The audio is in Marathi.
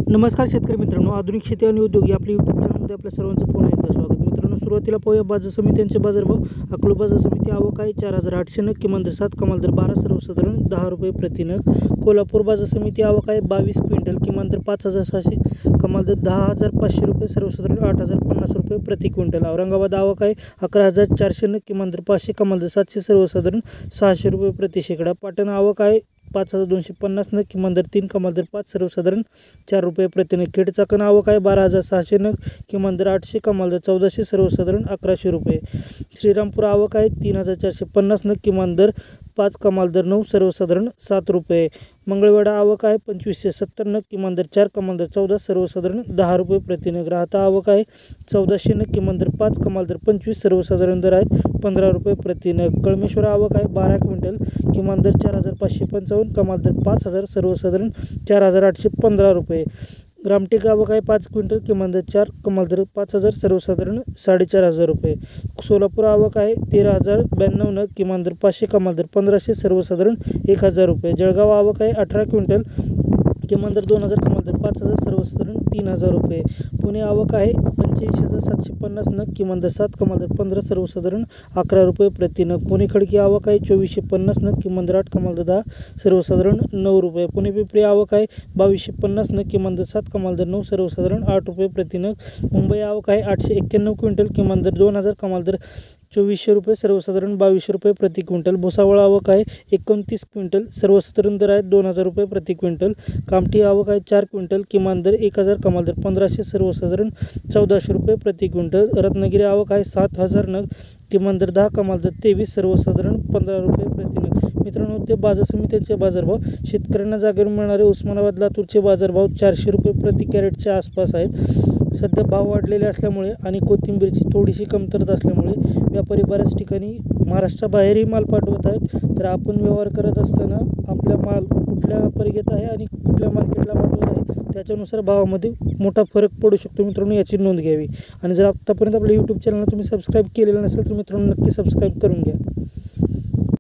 नमस्कार शेतकरी मित्रांनो, आधुनिक शेती आणि उद्योग या आपल्या यूट्यूब चॅनलमध्ये आपल्या सर्वांचं पुन्हा एकदा स्वागत। मित्रांनो, सुरुवातीला पाहूया बाजार समित्यांचे बाजारभाव। अकोला बाजार समिती आवक आहे 4800 नग, किमान दर 7, कमाल दर 12, सर्वसाधारण 10 रुपये प्रति नग। कोल्हापूर बाजार समिती आवक आहे 22 क्विंटल, किमान दर 5600, कमाल दर 10500 रुपये, सर्वसाधारण 8050 रुपये प्रति क्विंटल। औरंगाबाद आवक आहे 11400 नग, किमान दर 500, कमाल दर 700, सर्वसाधारण 600 रुपये प्रति शेकडा। पाटण आवक आहे 5250 नग, किमान दर 3, कमाल दर 5, सर्वसाधारण 4 रुपये प्रति नग। खेड चाकण आवक आहे 12600 नग, किमान दर 800, कमाल दर 1400, सर्वसाधारण 1100 रुपये। श्रीरामपूर आवक आहे 3450 नग, किमान दर 5, कमाल दर 9, सर्वसाधारण 7 रुपये। मंगळवेढा आवक आहे 2570 नग, किमान दर 4, कमाल दर 14, सर्वसाधारण 10 रुपये प्रति नग। राहता आवक आहे 1400 नग, किमान दर 5, कमाल दर 25, सर्वसाधारण दर आहेत 15 रुपये प्रति नग। कळमेश्वर आवक आहे 12 क्विंटल, किमान दर 4555, कमाल दर 5000, सर्वसाधारण 4815 रुपये। रामटेक आवक आहे 5 क्विंटल, किमान दर 4, कमाल दर 5000, सर्वसाधारण 4500 रुपये। सोलापूर आवक आहे 13092 नग, किमान दर 500, कमाल दर 1500, सर्वसाधारण 1000 रुपये। जळगाव आवक आहे 18 क्विंटल, किमान दर 2000, कमाल दर 5000, सर्वसाधारण 3000 रुपये। पुणे आवक आहे 85750 नग, किमान दर 7, कमाल दर 15, सर्वसाधारण 11 रुपये प्रति नग। पुणे खडकी आवक आहे 2450 नग, किमान दर 8, कमाल दर 10, सर्वसाधारण 9 रुपये। पुणे पिंपरी आवक आहे 2250 नग, किमान दर 7, कमाल दर 9, सर्वसाधारण 8 रुपये प्रति नग। मुंबई आवक आहे 891 क्विंटल, किमान दर 2000, कमाल दर 2400 रुपये, सर्वसाधारण 2200 रुपये प्रति क्विंटल। भुसावळ आवक आहे 29 क्विंटल, सर्वसाधारण दर आहेत 2000 रुपये प्रति क्विंटल। कामठी आवक आहे 4 क्विंटल, किमान दर 1000, कमाल दर 1500, सर्वसाधारण 1400 रुपये प्रति क्विंटल। रत्नागिरी आवक आहे 7000 नग, किमान दर 10, कमाल दर 23, सर्वसाधारण 15 रुपये प्रति नग। मित्रांनो, ते बाजार समित्यांचे बाजारभाव। शेतकऱ्यांना जागेवर मिळणारे उस्मानाबाद लातूरचे बाजारभाव 400 रुपये प्रति कॅरेटच्या आसपास आहेत। सध्या भाव वाढलेले असल्यामुळे आणि कोथिंबीरची थोडीशी कमतरता असल्यामुळे व्यापारी बऱ्याच ठिकाणी महाराष्ट्राबाहेरही माल पाठवत आहेत। तर आपण व्यवहार करत असताना आपला माल कुठल्या व्यापारी घेत आहे आणि कुठल्या मार्केटला पाठवत आहे त्याच्यानुसार भावामध्ये मोठा फरक पडू शकतो। मित्रांनो, याची नोंद घ्यावी। आणि जर आतापर्यंत आपल्या यूट्यूब चॅनलला तुम्ही सबस्क्राईब केलेलं नसेल तर मित्रांनो नक्की सबस्क्राईब करून घ्या।